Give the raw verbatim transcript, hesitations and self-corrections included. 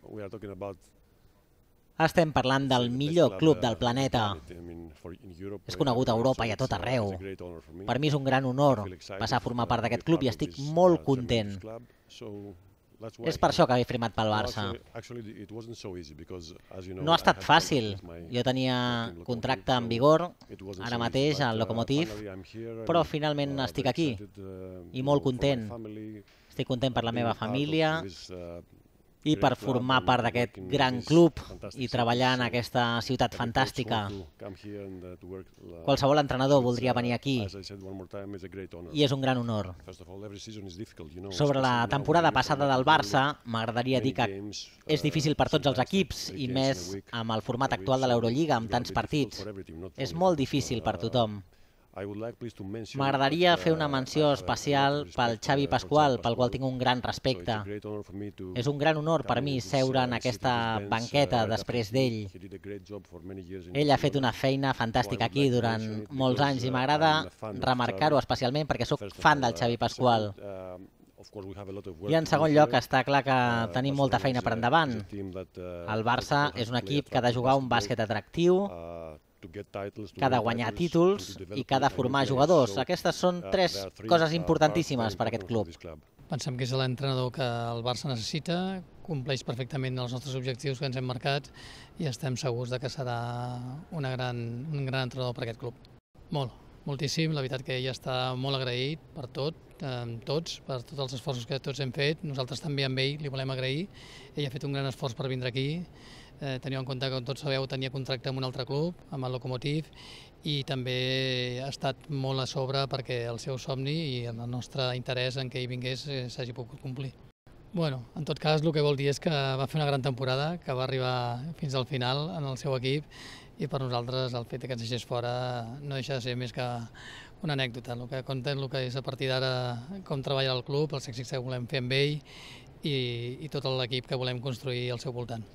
Estem parlant del millor club del planeta. És conegut a Europa i a tot arreu. Per mi és un gran honor passar a formar part d'aquest club i estic molt content. És per això que he firmat pel Barça. No ha estat fàcil. Jo tenia contracte en vigor, ara mateix al Lokomotiv, però finalment estic aquí i molt content. Estic content per la meva família i per formar part d'aquest gran club i treballar en aquesta ciutat fantàstica. Qualsevol entrenador voldria venir aquí i és un gran honor. Sobre la temporada passada del Barça, m'agradaria dir que és difícil per tots els equips i més amb el format actual de l'Eurolliga, amb tants partits. És molt difícil per tothom. M'agradaria fer una menció especial pel Xavi Pascual, pel qual tinc un gran respecte. És un gran honor per mi seure en aquesta banqueta després d'ell. Ell ha fet una feina fantàstica aquí durant molts anys i m'agrada remarcar-ho especialment perquè sóc fan del Xavi Pascual. I en segon lloc està clar que tenim molta feina per endavant. El Barça és un equip que ha de jugar un bàsquet atractiu, que ha de guanyar títols i que ha de formar jugadors. Aquestes són tres coses importantíssimes per a aquest club. Pensem que és l'entrenador que el Barça necessita, compleix perfectament els nostres objectius que ens hem marcat i estem segurs que serà una gran, un gran entrenador per a aquest club. Molt, moltíssim. La veritat que ell està molt agraït per tot, amb tots, per tots els esforços que tots hem fet. Nosaltres també amb ell li volem agrair. Ell ha fet un gran esforç per vindre aquí. Eh, teniu en compte que, com tots sabeu, tenia contracte amb un altre club, amb el Lokomotiv, i també ha estat molt a sobre perquè el seu somni i el nostre interès en que ell vingués eh, s'hagi pogut complir. Bueno, en tot cas, el que vol dir és que va fer una gran temporada, que va arribar fins al final en el seu equip, i per nosaltres el fet que ens deixés fora no deixa de ser més que una anècdota. El que compta el que és a partir d'ara com treballa el club, els èxits que volem fer amb ell i, i tot l'equip que volem construir al seu voltant.